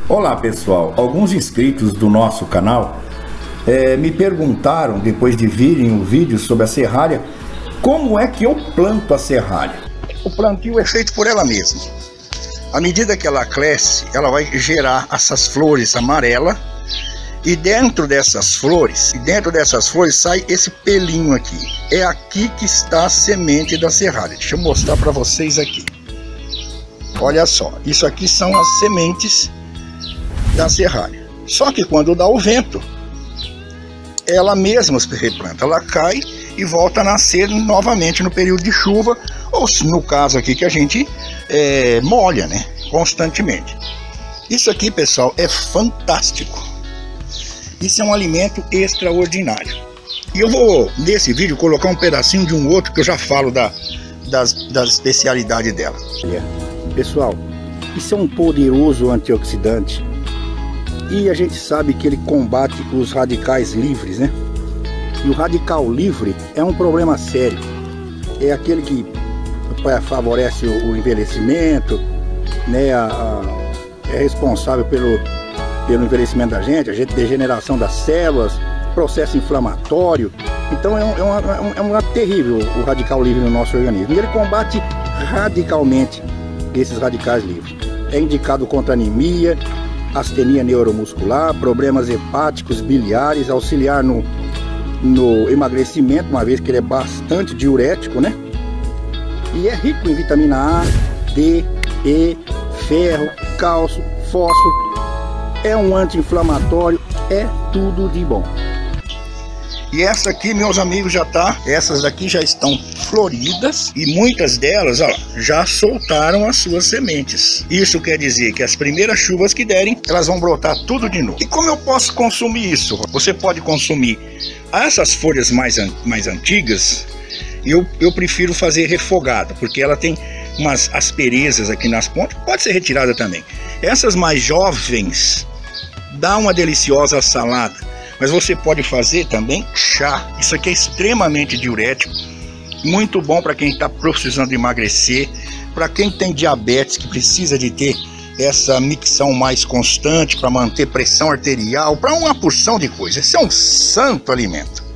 Olá pessoal, alguns inscritos do nosso canal me perguntaram, depois de virem o vídeo sobre a serralha, como é que eu planto a serralha. O plantio é feito por ela mesma. À medida que ela cresce, ela vai gerar essas flores amarelas, e dentro dessas flores sai esse pelinho aqui. É aqui que está a semente da serralha. Deixa eu mostrar para vocês aqui. Olha só, isso aqui são as sementes da serralha. Só que quando dá o vento, ela mesma se replanta, ela cai e volta a nascer novamente no período de chuva, ou no caso aqui que a gente molha, né, constantemente. Isso aqui, pessoal, é fantástico. Isso é um alimento extraordinário. E eu vou, nesse vídeo, colocar um pedacinho de um outro que eu já falo das especialidades dela. Pessoal, isso é um poderoso antioxidante. E a gente sabe que ele combate os radicais livres, né? E o radical livre é um problema sério. É aquele que favorece o envelhecimento, né? É responsável pelo envelhecimento da gente, degeneração das células, processo inflamatório. Então é uma terrível o radical livre no nosso organismo. E ele combate radicalmente esses radicais livres. É indicado contra anemia, astenia neuromuscular, problemas hepáticos, biliares, auxiliar no emagrecimento, uma vez que ele é bastante diurético, né? E é rico em vitamina A, D, E, ferro, cálcio, fósforo. É um anti-inflamatório, é tudo de bom. E essa aqui, meus amigos, essas daqui já estão floridas e muitas delas, ó, já soltaram as suas sementes. Isso quer dizer que as primeiras chuvas que derem, elas vão brotar tudo de novo. E como eu posso consumir isso? Você pode consumir essas folhas mais antigas. Eu prefiro fazer refogada, porque ela tem umas asperezas aqui nas pontas, pode ser retirada também. Essas mais jovens, dá uma deliciosa salada, mas você pode fazer também chá. Isso aqui é extremamente diurético, muito bom para quem está precisando emagrecer, para quem tem diabetes, que precisa de ter essa micção mais constante para manter pressão arterial, para uma porção de coisas. Esse é um santo alimento.